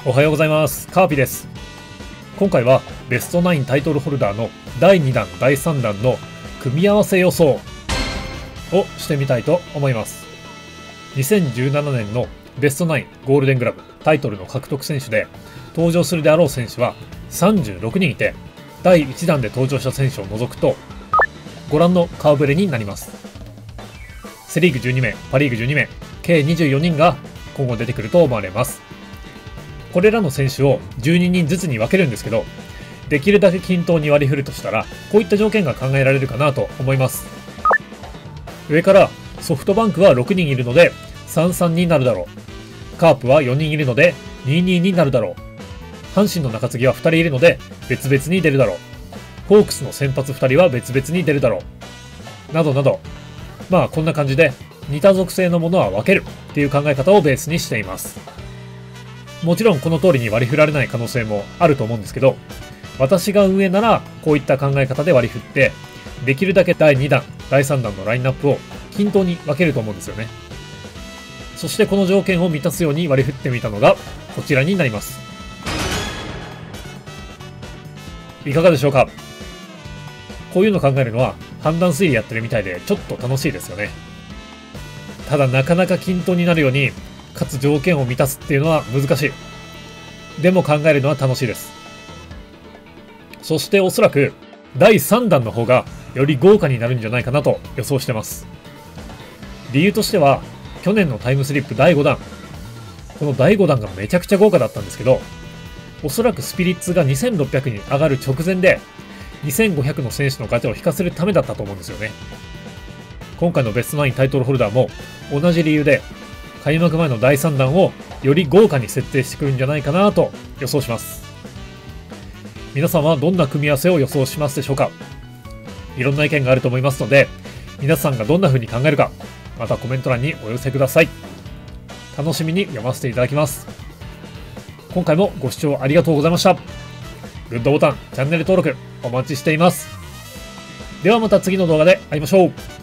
おはようございます。カーピです。今回はベストナインタイトルホルダーの第2弾、第3弾の組み合わせ予想をしてみたいと思います。2017年のベストナインゴールデングラブタイトルの獲得選手で登場するであろう選手は36人いて、第1弾で登場した選手を除くとご覧の顔ぶれになります。セリーグ12名、パリーグ12名、計24人が今後出てくると思われます。これらの選手を12人ずつに分けるんですけど、できるだけ均等に割り振るとしたらこういった条件が考えられるかなと思います。上からソフトバンクは6人いるので3-3になるだろう。カープは4人いるので2-2になるだろう。阪神の中継ぎは2人いるので別々に出るだろう。ホークスの先発2人は別々に出るだろう。などなど、こんな感じで似た属性のものは分けるっていう考え方をベースにしています。もちろんこの通りに割り振られない可能性もあると思うんですけど、私が運営ならこういった考え方で割り振って、できるだけ第2弾、第3弾のラインナップを均等に分けると思うんですよね。そしてこの条件を満たすように割り振ってみたのがこちらになります。いかがでしょうか。こういうの考えるのは判断推理やってるみたいでちょっと楽しいですよね。ただなかなか均等になるようにかつ条件を満たすっていうのは難しい。でも考えるのは楽しいです。そしておそらく第3弾の方がより豪華になるんじゃないかなと予想してます。理由としては去年のタイムスリップ第5弾、この第5弾がめちゃくちゃ豪華だったんですけど、おそらくスピリッツが2600に上がる直前で2500の選手のガチャを引かせるためだったと思うんですよね。今回のベストナインタイトルホルダーも同じ理由で開幕前の第3弾をより豪華に設定してくるんじゃないかなと予想します。皆さんはどんな組み合わせを予想しますでしょうか。いろんな意見があると思いますので、皆さんがどんな風に考えるか、またコメント欄にお寄せください。楽しみに読ませていただきます。今回もご視聴ありがとうございました。グッドボタン、チャンネル登録お待ちしています。ではまた次の動画で会いましょう。